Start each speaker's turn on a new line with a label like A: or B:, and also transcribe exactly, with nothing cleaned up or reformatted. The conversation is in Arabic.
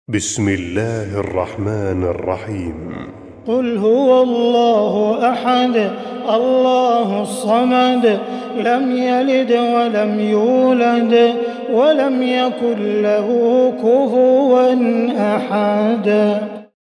A: بسم الله الرحمن الرحيم.
B: قل هو الله أحد الله الصمد لم يلد ولم يولد ولم يكن له كفوا أحد.